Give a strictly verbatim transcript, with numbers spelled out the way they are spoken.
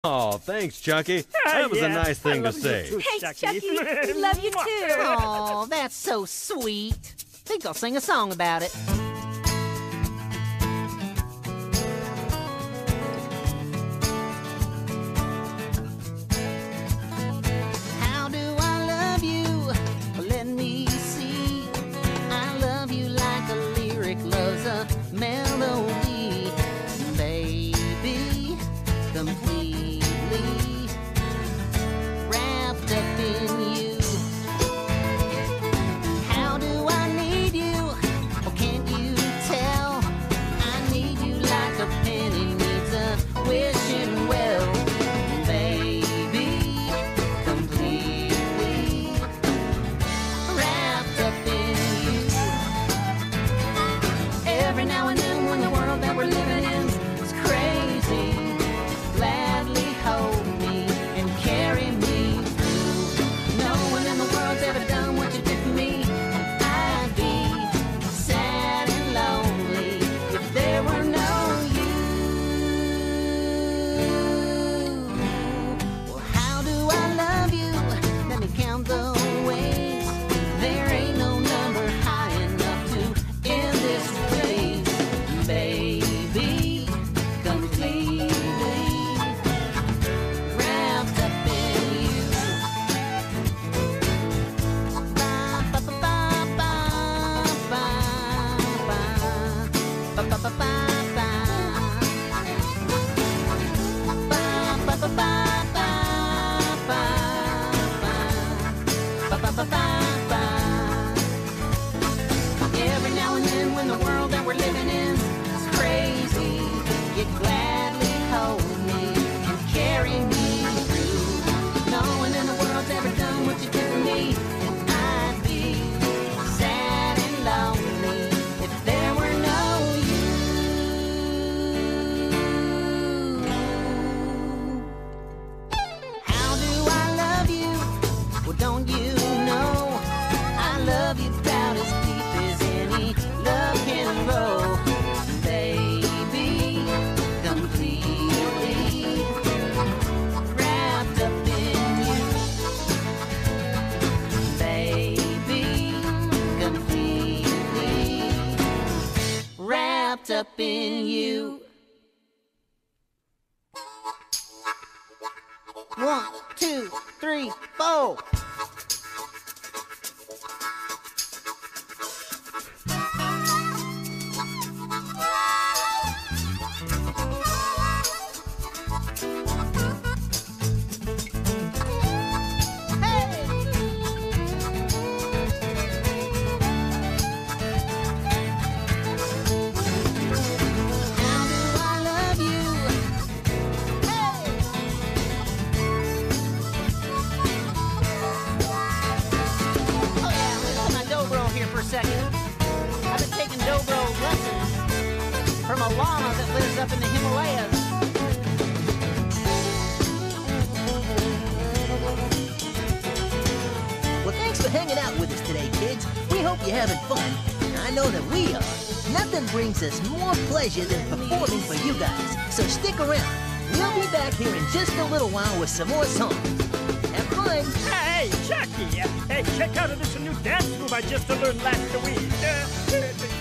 Oh, thanks, Chucky. Ah, That was yeah. a nice thing I to love you say. too, Hey, Chucky. Chucky, we love you too. Oh, that's so sweet. Think I'll sing a song about it. How do I love you? Let me see. I love you like a lyric loves a melody, baby, completely wrapped up in you. How do I need you? Oh, can't you tell? I need you like a penny needs a wishing well, baby, completely wrapped up in you. Every now and then when the world that we're living in is crazy, gladly hold me and carry me through. No one in the world's ever done what you did for me. I'd be sad and lonely if there were no you. Well, how do I love you? Let me count the ways. There ain't no number high enough to end this race, baby, completely wrapped up in you. Ba, ba, ba, ba, ba, ba, ba, ba, ba, ba, ba. Ba, ba, ba, ba, ba, ba, ba, ba, ba, ba, ba, ba. Every now and then when the world that we're living in is crazy, you gladly hold me and carry me through. No one in the world's ever done what you did for me, and I'd be sad and lonely if there were no you. How do I love you? Well, don't you know I love you about as deep as any love can go, baby, completely wrapped up in you, baby, completely wrapped up in you. One, two, three, four. How do I love you? Hey! Oh yeah, let's put my dobro here for a second. I've been taking dobro lessons from a llama that lives up in the Himalayas. Well, thanks for hanging out with us today, kids. We hope you're having fun. I know that we are. Nothing brings us more pleasure than performing for you guys. So stick around. We'll be back here in just a little while with some more songs. Have fun. Hey, Chucky! Hey, check out this new dance move I just learned last week. Uh,